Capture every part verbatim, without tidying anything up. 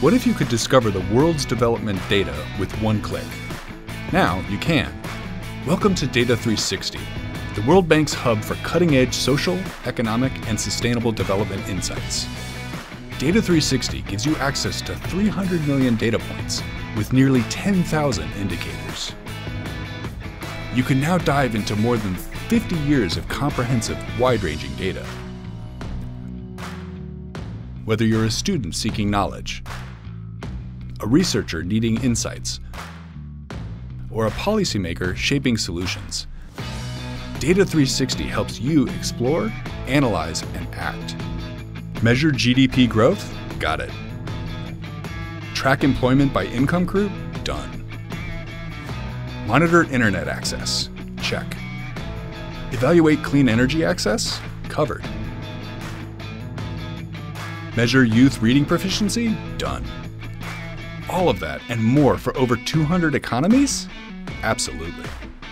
What if you could discover the world's development data with one click? Now you can. Welcome to Data three sixty, the World Bank's hub for cutting-edge social, economic, and sustainable development insights. Data three sixty gives you access to three hundred million data points with nearly ten thousand indicators. You can now dive into more than fifty years of comprehensive, wide-ranging data. Whether you're a student seeking knowledge, a researcher needing insights, or a policymaker shaping solutions, Data three sixty helps you explore, analyze, and act. Measure G D P growth? Got it. Track employment by income group? Done. Monitor internet access? Check. Evaluate clean energy access? Covered. Measure youth reading proficiency? Done. All of that and more for over two hundred economies? Absolutely.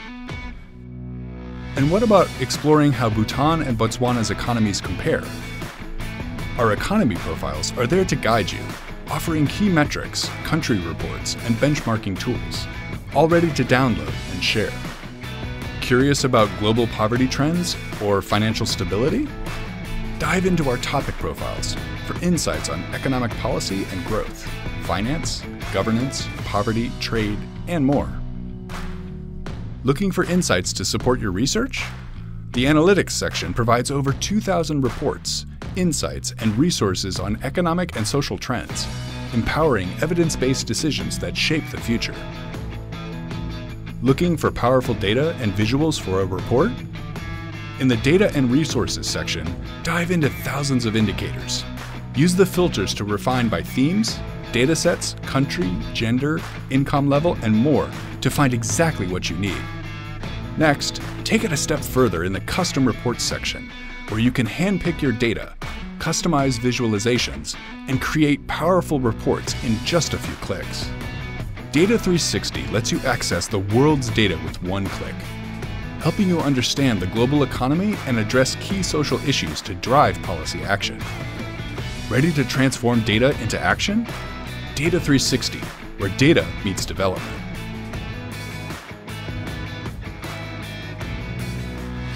And what about exploring how Bhutan and Botswana's economies compare? Our economy profiles are there to guide you, offering key metrics, country reports, and benchmarking tools, all ready to download and share. Curious about global poverty trends or financial stability? Dive into our topic profiles for insights on economic policy and growth, finance, governance, poverty, trade, and more. Looking for insights to support your research? The Analytics section provides over two thousand reports, insights, and resources on economic and social trends, empowering evidence-based decisions that shape the future. Looking for powerful data and visuals for a report? In the Data and Resources section, dive into thousands of indicators. Use the filters to refine by themes, datasets, country, gender, income level, and more to find exactly what you need. Next, take it a step further in the Custom Reports section, where you can handpick your data, customize visualizations, and create powerful reports in just a few clicks. Data three sixty lets you access the world's data with one click, helping you understand the global economy and address key social issues to drive policy action. Ready to transform data into action? Data three sixty, where data meets development.